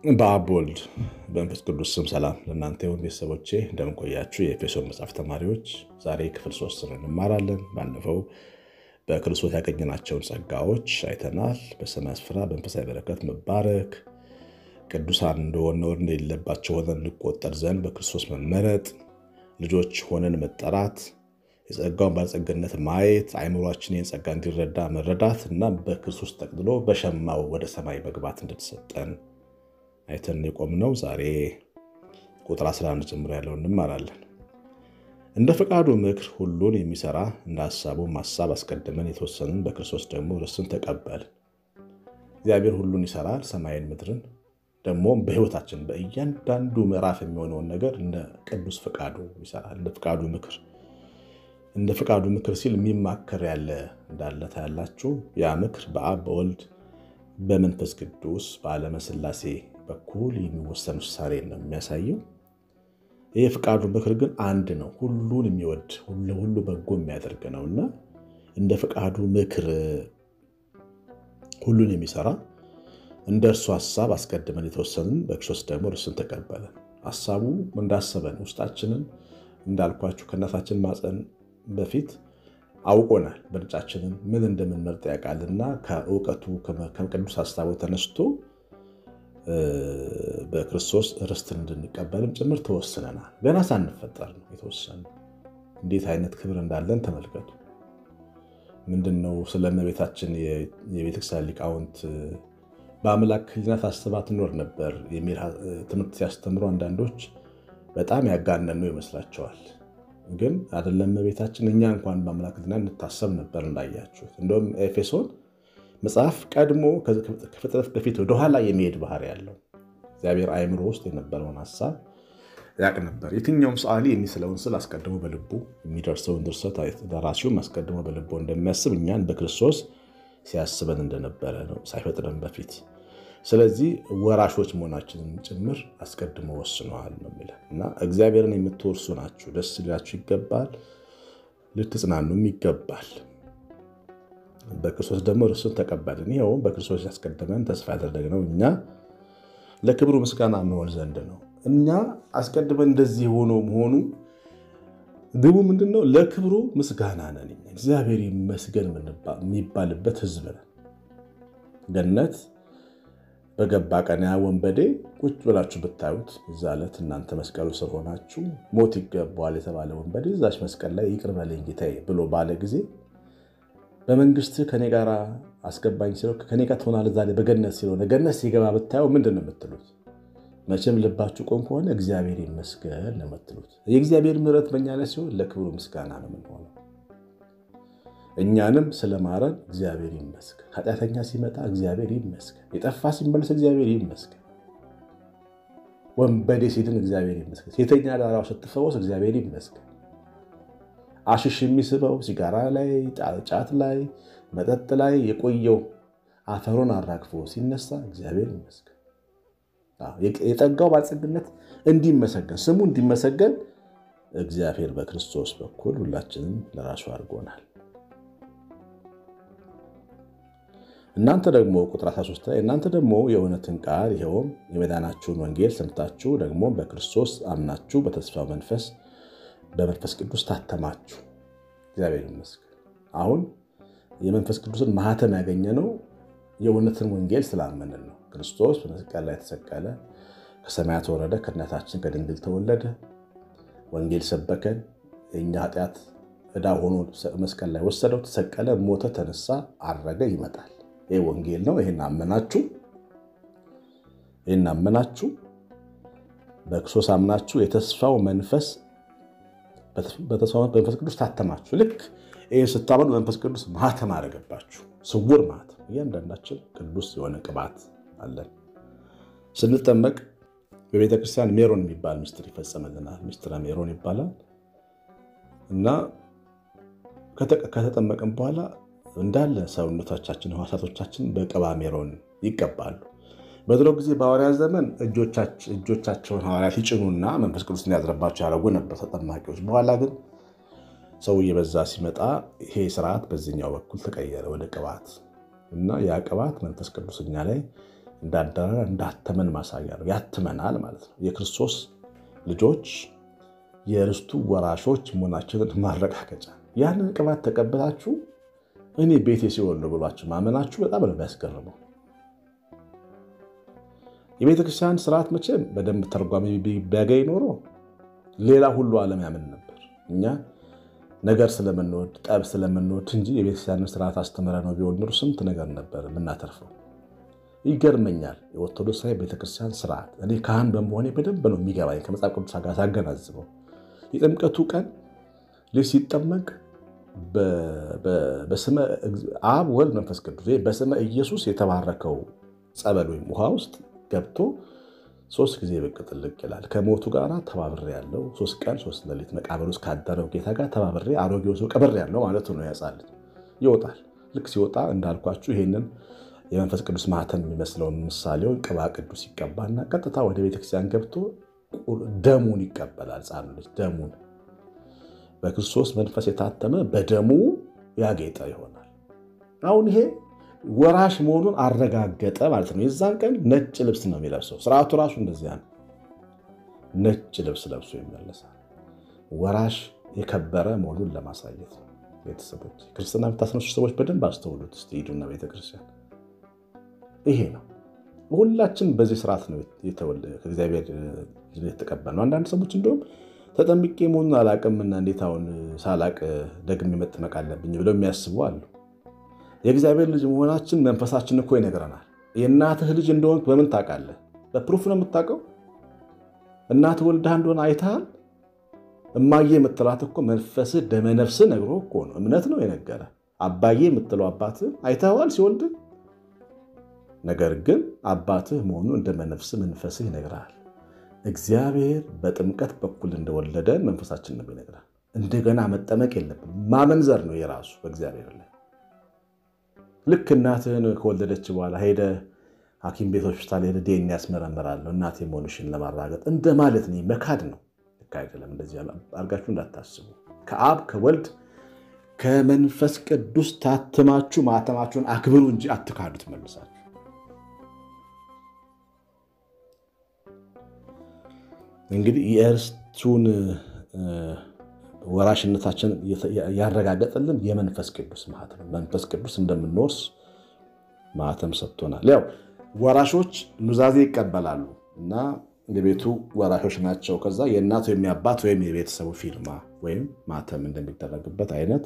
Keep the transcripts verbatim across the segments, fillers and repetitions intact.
በአብ ወልድ በመንፈስ ቅዱስ ስም ሰላም ለእናንተ ይሁን ቤተሰቦቼ እንደምን ቆያችሁ የኤፌሶን መጽሐፍ ተማሪዎች ዛሬ ክፍል ሶስት እንማራለን ባለፈው በክርስቶስ ያገኘናቸውን ጸጋዎች አይተናል በሰማይ ስፍራ በመንፈሳዊ በረከት መባረክ ቅዱሳን እንደሆነ እንደሌለባቸው ሆነን እንቆጠር ዘንድ በክርስቶስ መመረጥ ልጆች ሆነን መጠራት የጸጋውን ባለጸግነት ማየት አይምሮአችን የጸጋ እንዲረዳ መረዳት እና በክርስቶስ ተቀብሎ በሸማው ወደ ሰማይ መግባት እንድትሰጠን አይተን የቆምነው ዛሬ ቁጥር አስራ አንድ ጀምሮ ያለውን እንማራለን። እንደ ፈቃዱ ምክር ሁሉን የሚሰራ እንደ ሐሳቡ ማሳብ አስቀድመን የተወሰነን በክርስቶስ ደግሞ ርስትን ተቀበልን። እግዚአብሔር ሁሉን ይሰራል ሰማይን ምድርን ደግሞ በሕይወታችን በእያንዳንዱ ምዕራፍ የሚሆነውን ነገር እንደ ቅዱስ ፈቃዱ ይሰራል። እንደ ፈቃዱ ምክር እንደ ፈቃዱ ምክር ሲል የሚማከር ያለ እንዳለ ታያላችሁ። ያ ምክር በአብ በወልድ በመንፈስ ቅዱስ በዓለመ ሥላሴ በኩል የሚወሰን ውሳኔ ነው የሚያሳየው። ይሄ ፈቃዱ ምክር ግን አንድ ነው፣ ሁሉን የሚወድ ሁሉ ሁሉ በጎ የሚያደርግ ነውና እንደ ፈቃዱ ምክር ሁሉን የሚሰራ እንደ እርሱ ሐሳብ አስቀድመን የተወሰንን በክርስቶስ ደግሞ ርስትን ተቀበልን። ሐሳቡ እንዳሰበን ውስጣችንን እንዳልኳችሁ ከእናታችን ማፀን በፊት አውቆናል። በርጫችንን ምን እንደምንመርጥ ያውቃልና ከእውቀቱ ከቅዱስ ሐሳቡ ተነስቶ በክርስቶስ ርስትን እንድንቀበልም ጭምር ተወስነናል። ገና ሳንፈጠር ነው የተወሰነው። እንዴት አይነት ክብር እንዳለን ተመልከቱ። ምንድነው ስለእመቤታችን የቤተክርስቲያን ሊቃውንት በአምላክ ሕሊና ታስባ ትኖር ነበር የሚል ትምህርት ሲያስተምሩ አንዳንዶች በጣም ያጋነኑ ይመስላቸዋል። ግን አይደለም እመቤታችን እኛ እንኳን በአምላክ ሕሊና እንታሰብ ነበር እንዳያችሁት። እንደውም ኤፌሶን መጽሐፍ ቀድሞ ከፍጥረት በፊት ወደ ኋላ የሚሄድ ባህሪ ያለው እግዚአብሔር አይምሮ ውስጥ የነበረውን ሐሳብ ያቅ ነበር። የትኛውም ሰዓሊ የሚስለውን ስል አስቀድሞ በልቡ የሚደርሰውን ድርሰት ደራሲውም አስቀድሞ በልቡ እንደሚያስብ እኛን በክርስቶስ ሲያስበን እንደነበረ ነው ሳይፈጥረን በፊት። ስለዚህ ወራሾች መሆናችንን ጭምር አስቀድሞ ወስነዋል ነው የሚለው እና እግዚአብሔርን የምትወርሱ ናችሁ፣ ደስ ሊላችሁ ይገባል፣ ልትጽናኑም ይገባል። በክርስቶስ ደግሞ ርስትን ተቀበልን። ይኸው በክርስቶስ ያስቀድመን ተስፋ ያደረግነው እኛ ለክብሩ ምስጋና እንሆን ዘንድ ነው። እኛ አስቀድመን እንደዚህ ሆኖ መሆኑ ግቡ ምንድነው? ለክብሩ ምስጋና ነን። እግዚአብሔር ይመስገን የሚባልበት ሕዝብ ነን። ገነት በገባ ቀን ያ ወንበዴ ቁጭ ብላችሁ ብታዩት እዛ ዕለት እናንተ መስቀሉ ስር ሆናችሁ ሞት ይገባዋል የተባለ ወንበዴ እዛች መስቀል ላይ ይቅር በለኝ ጌታዬ ብሎ ባለ ጊዜ በመንግስት ከኔ ጋር አስገባኝ ሲለው ከኔ ጋር ትሆናለህ ዛሬ በገነት ሲለው ገነት ሲገባ ብታዩ ምንድን ነው የምትሉት? መቼም ልባችሁ ቆም ከሆነ እግዚአብሔር ይመስገን ነው የምትሉት። የእግዚአብሔር ምሕረት በእኛ ላይ ሲሆን ለክብሩ ምስጋና ነው የምንሆነው። እኛንም ስለማረን እግዚአብሔር ይመስገን። ኃጢአተኛ ሲመጣ እግዚአብሔር ይመስገን። የጠፋ ሲመለስ እግዚአብሔር ይመስገን። ወንበዴ ሲድን እግዚአብሔር ይመስገን። ሴተኛ ዳራው ስትፈወስ እግዚአብሔር ይመስገን። አሽሽ የሚስበው ሲጋራ ላይ ጫት ላይ መጠጥ ላይ የቆየው አፈሩን አራግፎ ሲነሳ እግዚአብሔር ይመስገን። የጸጋው ባለጸግነት እንዲመሰገን ስሙ እንዲመሰገን እግዚአብሔር በክርስቶስ በኩል ሁላችንም ለራሱ አድርጎናል። እናንተ ደግሞ ቁጥር አስራ ሶስት ላይ እናንተ ደግሞ የእውነትን ቃል ይኸውም የመዳናችሁን ወንጌል ሰምታችሁ ደግሞ በክርስቶስ አምናችሁ በተስፋው መንፈስ በመንፈስ ቅዱስ ታተማችሁ። እግዚአብሔር ይመስገን። አሁን የመንፈስ ቅዱስን ማህተም ያገኘነው የእውነትን ወንጌል ስላመንን ነው። ክርስቶስ በመስቀል ላይ ተሰቀለ፣ ከሰማያት ወረደ፣ ከእናታችን ከድንግል ተወለደ፣ ወንጌል ሰበከን፣ የእኛ ኃጢአት ዕዳ ሆኖ መስቀል ላይ ወሰደው፣ ተሰቀለ፣ ሞተ፣ ተነሳ፣ አረገ፣ ይመጣል። ይሄ ወንጌል ነው። ይሄን አመናችሁ ይሄን አመናችሁ በክርስቶስ አምናችሁ የተስፋው መንፈስ በተስፋው መንፈስ ቅዱስ ታተማችሁ። ልክ ይሄ ስታመኑ መንፈስ ቅዱስ ማህተም አደረገባችሁ፣ ስውር ማህተም። እያንዳንዳችን ቅዱስ የሆነ ቅባት አለን። ስንጠመቅ በቤተ ክርስቲያን ሜሮን የሚባል ምስጢር ይፈጸምልናል። ምስጢረ ሜሮን ይባላል እና ከተጠመቅን በኋላ እንዳለ ሰውነቶቻችን ሕዋሳቶቻችን በቅባ ሜሮን ይቀባሉ። በድሮ ጊዜ በሐዋርያት ዘመን እጆቻቸውን ሐዋርያት ይጭኑና መንፈስ ቅዱስ እንዲያድርባቸው ያደርጉ ነበር ተጠማቂዎች። በኋላ ግን ሰው እየበዛ ሲመጣ ይሄ ስርዓት በዚህኛው በኩል ተቀየረ ወደ ቅባት እና ያ ቅባት መንፈስ ቅዱስ እኛ ላይ እንዳደረ እንዳተመን ማሳያ ነው ያትመናል ማለት ነው የክርስቶስ ልጆች የርስቱ ወራሾች መሆናችንን ማረጋገጫ ያንን ቅባት ተቀበላችሁ እኔ ቤቴ ሲሆን ነው ብሏችሁ ማመናችሁ በጣም ነው የሚያስገርመው የቤተክርስቲያን ሥርዓት መቼም በደንብ ተርጓሚ ቢያገኝ ኖሮ ሌላ ሁሉ ዓለም ያምን ነበር እኛ ነገር ስለምንወድ ጠብ ስለምንወድ እንጂ የቤተክርስቲያን ሥርዓት አስተምረ ነው ቢሆን ኖሮ ስንት ነገር ነበር ምናተርፈው ይገርመኛል የኦርቶዶክሳዊ ቤተክርስቲያን ሥርዓት እኔ ካህን በመሆኔ በደንብ ነው የሚገባኝ ከመጽሐፍ ቅዱስ ጋር ሳገናዝበው የጥምቀቱ ቀን ልጅ ሲጠመቅ በስመ አብ ወልድ መንፈስ ቅዱስ በስመ ኢየሱስ የተባረከው ጸበል ወይም ውሃ ውስጥ ገብቶ ሶስት ጊዜ ብቅ ጥልቅ ይላል ከሞቱ ጋር ተባብሬ ያለው ሶስት ቀን ሶስት ሌሊት መቃብር ውስጥ ካደረው ጌታ ጋር ተባብሬ አሮጌው ሰው ቀብሬ ያለው ማለት ነው ያጻል ይወጣል ልክ ሲወጣ እንዳልኳችሁ ይሄንን የመንፈስ ቅዱስ ማህተም የሚመስለው ምሳሌው ቅባ ቅዱስ ይቀባና ቀጥታ ወደ ቤተክርስቲያን ገብቶ ደሙን ይቀበላል ጻኑ ልጅ ደሙን በክርስቶስ መንፈስ የታተመ በደሙ ያጌጠ ይሆናል አሁን ይሄ ወራሽ መሆኑን አረጋገጠ ማለት ነው የዛን ቀን ነጭ ልብስ ነው የሚለብሰው ሥርዓቱ ራሱ እንደዚህ ነው ነጭ ልብስ ለብሶ ይመለሳል ወራሽ የከበረ መሆኑን ለማሳየት ነው ቤተሰቦች ክርስትና የምታስነሱ ሰዎች በደንብ አስተውሉት እስቲ ሂዱና ቤተክርስቲያን ይሄ ነው ሁላችን በዚህ ሥርዓት ነው የተወለደ ከእግዚአብሔር የተቀበልነው አንዳንድ ሰዎች እንደውም ተጠምቄ መሆኑን አላቅምና እንዴት አሁን ሳላቅ ደግሜ መጠመቅ አለብኝ ብለው የሚያስቡ አሉ የእግዚአብሔር ልጅ መሆናችን መንፈሳችን እኮ ይነግረናል የእናትህ ልጅ እንደሆንክ በምን ታውቃለህ በፕሩፍ ነው የምታውቀው እናትህ ወልደህ እንደሆነ አይተሃል እማዬ የምትላት እኮ መንፈስህ ደመ ነፍስህ ነግሮ እኮ ነው እምነት ነው የነገረ አባዬ የምትለው አባትህ አይተዋል ሲወልድ ነገር ግን አባትህ መሆኑ እንደመ ነፍስህ መንፈስህ ይነግራል እግዚአብሔር በጥምቀት በኩል እንደወለደን መንፈሳችን ነው ይነግራል እንደገና መጠመቅ የለብን ማመንዘር ነው የራሱ በእግዚአብሔር ላይ ልክ እናትህን ከወለደች በኋላ ሄደ ሐኪም ቤት ሆስፒታል ሄደ ዲኤንኤ ያስመረምራል እናቴ መሆንሽን ለማረጋገጥ እንደማለት ነው መካድ ነው ልክ አይደለም እንደዚህ አድርጋችሁ እንዳታስቡ ከአብ ከወልድ ከመንፈስ ቅዱስ ታትማችሁ ማተማችሁን አክብሩ እንጂ አትካዱት መልሳችሁ እንግዲህ የርስቱን ወራሽነታችን ያረጋገጠልን የመንፈስ ቅዱስ ማህተም መንፈስ ቅዱስ እንደምንወርስ ማህተም ሰጥቶናል ያው ወራሾች ኑዛዜ ይቀበላሉ እና የቤቱ ወራሾች ናቸው ከዛ የእናቱ የሚያባት ወይም የቤተሰቡ ፊርማ ወይም ማህተም እንደሚደረግበት አይነት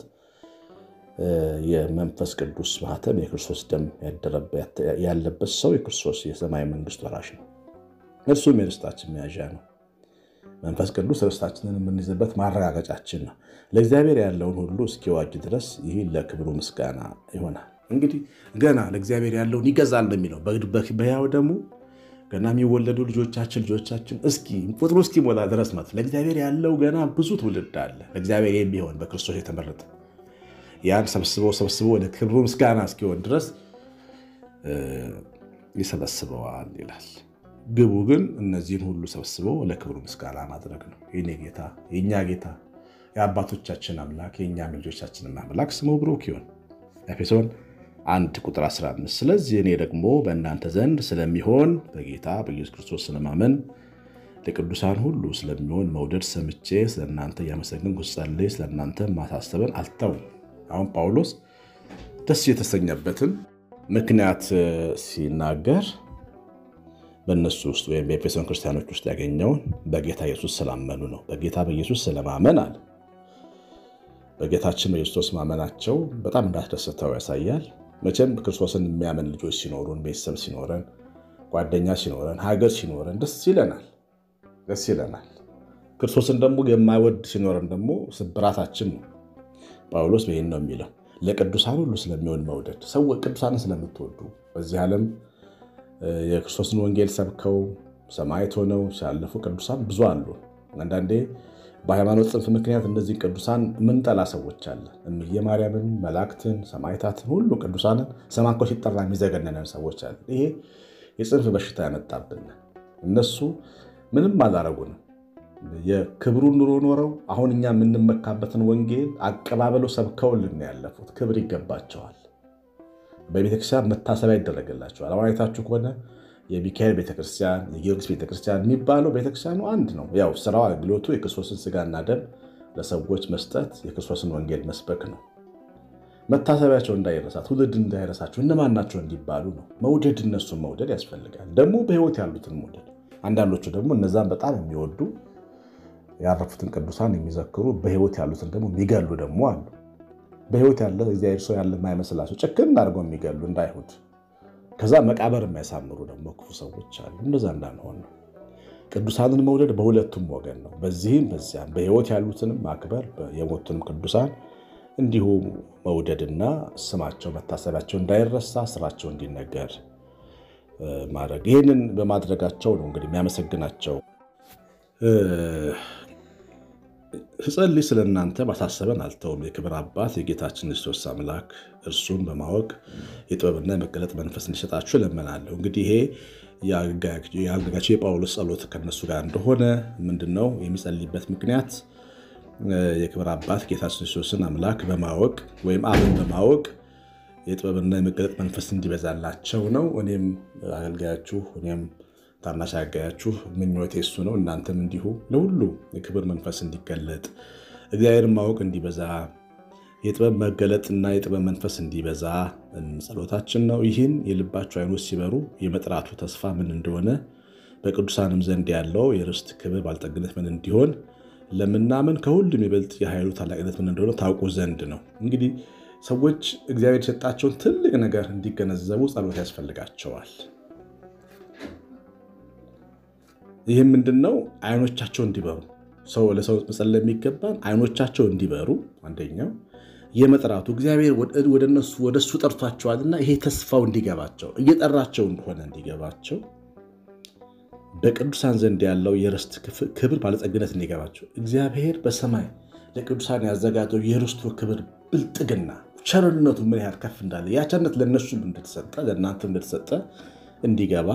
የመንፈስ ቅዱስ ማህተም የክርስቶስ ደም ያለበት ሰው የክርስቶስ የሰማይ መንግስት ወራሽ ነው እርሱም የርስታችን መያዣ ነው መንፈስ ቅዱስ ርስታችንን የምንይዝበት ማረጋገጫችን ነው ለእግዚአብሔር ያለውን ሁሉ እስኪዋጅ ድረስ ይህ ለክብሩ ምስጋና ይሆናል እንግዲህ ገና ለእግዚአብሔር ያለውን ይገዛል እንደሚለው በሕያው ደሙ ገና የሚወለዱ ልጆቻችን ልጆቻችን እስኪ ቁጥሩ እስኪ ሞላ ድረስ ማለት ለእግዚአብሔር ያለው ገና ብዙ ትውልድ አለ ለእግዚአብሔር የሚሆን በክርስቶስ የተመረጠ ያን ሰብስበው ሰብስበው ወደ ክብሩ ምስጋና እስኪሆን ድረስ ይሰበስበዋል ይላል ግቡ ግን እነዚህን ሁሉ ሰብስበው ለክብሩ ምስጋና ማድረግ ነው የኔ ጌታ የኛ ጌታ የአባቶቻችን አምላክ የኛም ልጆቻችን አምላክ ስሙ ብሩክ ይሁን ኤፌሶን አንድ ቁጥር አስራ አምስት ስለዚህ እኔ ደግሞ በእናንተ ዘንድ ስለሚሆን በጌታ በኢየሱስ ክርስቶስ ስለማመን ለቅዱሳን ሁሉ ስለሚሆን መውደድ ሰምቼ ስለናንተ ያመሰግንኩ ጸልዬ ስለናንተ ማሳሰብን አልተውም አሁን ጳውሎስ ደስ የተሰኘበትን ምክንያት ሲናገር በእነሱ ውስጥ ወይም በኤፌሶን ክርስቲያኖች ውስጥ ያገኘው በጌታ ኢየሱስ ስላመኑ ነው በጌታ በኢየሱስ ስለማመን አለ በጌታችን በኢየሱስ ማመናቸው በጣም እንዳስደሰተው ያሳያል መቼም ክርስቶስን የሚያመን ልጆች ሲኖሩን ቤተሰብ ሲኖረን ጓደኛ ሲኖረን ሀገር ሲኖረን ደስ ይለናል ደስ ይለናል ክርስቶስን ደግሞ የማይወድ ሲኖረን ደግሞ ስብራታችን ነው ጳውሎስ ይሄን ነው የሚለው ለቅዱሳን ሁሉ ስለሚሆን መውደድ ሰው ቅዱሳንን ስለምትወዱ በዚህ ዓለም የክርስቶስን ወንጌል ሰብከው ሰማዕት ሆነው ሲያልፉ ቅዱሳን ብዙ አሉ አንዳንዴ በሃይማኖት ጽንፍ ምክንያት እነዚህ ቅዱሳን ምን ጠላ ሰዎች አለ እምዬ ማርያምን መላእክትን ሰማዕታትን ሁሉ ቅዱሳንን ሰማኮ ሲጠራ የሚዘገነነን ሰዎች አለ ይሄ የጽንፍ በሽታ ያመጣብን እነሱ ምንም አላረጉንም የክብሩን ኑሮ ኖረው አሁን እኛ የምንመካበትን ወንጌል አቀባበለው ሰብከውልን ያለፉት ክብር ይገባቸዋል በቤተክርስቲያን መታሰቢያ ይደረግላቸዋል አዋይታችሁ ከሆነ የሚካኤል ቤተክርስቲያን የጊዮርጊስ ቤተክርስቲያን የሚባለው ቤተክርስቲያኑ አንድ ነው። ያው ስራው አገልግሎቱ የክርስቶስን ስጋና ደም ለሰዎች መስጠት የክርስቶስን ወንጌል መስበክ ነው። መታሰቢያቸው እንዳይረሳ ትውልድ እንዳይረሳቸው እነማን ናቸው እንዲባሉ ነው። መውደድ እነሱን መውደድ ያስፈልጋል። ደግሞ በህይወት ያሉትን መውደድ። አንዳንዶቹ ደግሞ እነዛን በጣም የሚወዱ ያረፉትን ቅዱሳን የሚዘክሩ በህይወት ያሉትን ደግሞ የሚገሉ ደግሞ አሉ። በህይወት ያለ እግዚአብሔር ሰው ያለ የማይመስላቸው ጭክን አድርገው የሚገሉ እንዳይሁድ ከዛ መቃብር የማያሳምሩ ደግሞ ክፉ ሰዎች አሉ። እንደዛ እንዳንሆን ነው። ቅዱሳንን መውደድ በሁለቱም ወገን ነው። በዚህም በዚያም በህይወት ያሉትንም ማክበር የሞቱንም ቅዱሳን እንዲሁ መውደድና ስማቸው መታሰቢያቸው እንዳይረሳ ስራቸው እንዲነገር ማድረግ። ይህንን በማድረጋቸው ነው እንግዲህ የሚያመሰግናቸው። ስጸልይ ስለእናንተ ማሳሰበን አልተውም። የክብር አባት የጌታችን ክርስቶስ አምላክ እርሱን በማወቅ የጥበብና የመገለጥ መንፈስ እንዲሰጣችሁ እለምናለሁ። እንግዲህ ይሄ የአድርጋችሁ የጳውሎስ ጸሎት ከነሱ ጋር እንደሆነ ምንድነው የሚጸልይበት ምክንያት? የክብር አባት ጌታችን ክርስቶስን አምላክ በማወቅ ወይም አብን በማወቅ የጥበብና የመገለጥ መንፈስ እንዲበዛላቸው ነው። እኔም አገልጋያችሁ እኔም ታናሽ አገልጋያችሁ ምኞቴ እሱ ነው። እናንተም እንዲሁ ለሁሉ የክብር መንፈስ እንዲገለጥ እግዚአብሔርን ማወቅ እንዲበዛ የጥበብ መገለጥና የጥበብ መንፈስ እንዲበዛ ጸሎታችን ነው። ይህን የልባችሁ አይኖች ሲበሩ የመጥራቱ ተስፋ ምን እንደሆነ በቅዱሳንም ዘንድ ያለው የርስት ክብር ባለጠግነት ምን እንዲሆን ለምናምን ከሁሉም ይበልጥ የኃይሉ ታላቅነት ምን እንደሆነ ታውቁ ዘንድ ነው። እንግዲህ ሰዎች እግዚአብሔር የሰጣቸውን ትልቅ ነገር እንዲገነዘቡ ጸሎት ያስፈልጋቸዋል። ይህም ምንድነው? አይኖቻቸው እንዲበሩ ሰው ለሰው መጸለይ የሚገባን አይኖቻቸው እንዲበሩ አንደኛው የመጥራቱ እግዚአብሔር ወደነሱ ወደሱ ጠርቷቸዋልና ይሄ ተስፋው እንዲገባቸው እየጠራቸው እንደሆነ እንዲገባቸው በቅዱሳን ዘንድ ያለው የርስት ክብር ባለጠግነት እንዲገባቸው እግዚአብሔር በሰማይ ለቅዱሳን ያዘጋጀው የርስቱ ክብር ብልጥግና ቸርነቱ ምን ያህል ከፍ እንዳለ ያ ቸርነት ለነሱም እንደተሰጠ ለእናንተም እንደተሰጠ እንዲገባ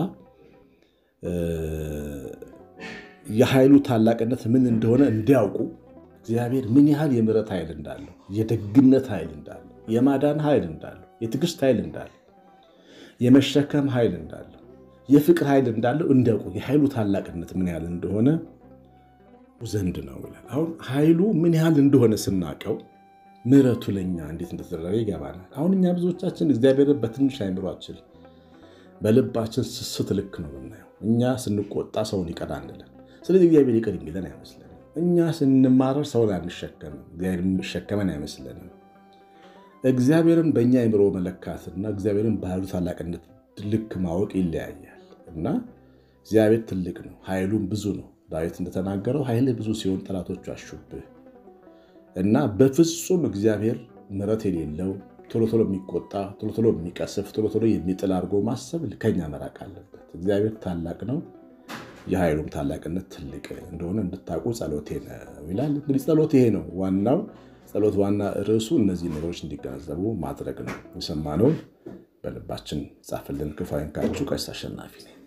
የኃይሉ ታላቅነት ምን እንደሆነ እንዲያውቁ እግዚአብሔር ምን ያህል የምሕረት ኃይል እንዳለው የደግነት ኃይል እንዳለው የማዳን ኃይል እንዳለው የትዕግስት ኃይል እንዳለው የመሸከም ኃይል እንዳለው የፍቅር ኃይል እንዳለው እንዲያውቁ የኃይሉ ታላቅነት ምን ያህል እንደሆነ ዘንድ ነው ይላል። አሁን ኃይሉ ምን ያህል እንደሆነ ስናቀው ምሕረቱ ለኛ እንዴት እንደተደረገ ይገባናል። አሁን እኛ ብዙዎቻችን እግዚአብሔርን በትንሽ አይምሯችን በልባችን ስስት ልክ ነው የምናየው። እኛ ስንቆጣ ሰውን ይቀር አንልም። ስለዚህ እግዚአብሔር ይቅር የሚለን አይመስለንም። እኛ ስንማረር ሰውን አንሸከምም፣ እግዚአብሔር የሚሸከመን አይመስለንም። እግዚአብሔርን በእኛ አይምሮ መለካትና እግዚአብሔርን በኃይሉ ታላቅነት ልክ ማወቅ ይለያያል እና እግዚአብሔር ትልቅ ነው፣ ኃይሉም ብዙ ነው። ዳዊት እንደተናገረው ኃይል ብዙ ሲሆን ጠላቶቹ አሹብህ እና በፍጹም እግዚአብሔር ምሕረት የሌለው ቶሎ ቶሎ የሚቆጣ ቶሎ ቶሎ የሚቀስፍ ቶሎ ቶሎ የሚጥል አድርጎ ማሰብ ከኛ መራቅ አለበት። እግዚአብሔር ታላቅ ነው፣ የኃይሉም ታላቅነት ትልቅ እንደሆነ እንድታውቁ ጸሎቴ ነው ይላል። እንግዲህ ጸሎት ይሄ ነው ዋናው ጸሎት ዋና ርዕሱ እነዚህ ነገሮች እንዲገነዘቡ ማድረግ ነው። የሰማነውን በልባችን ጻፍልን። ክፉ አይንካችሁ። ቀሲስ አሸናፊ ነኝ።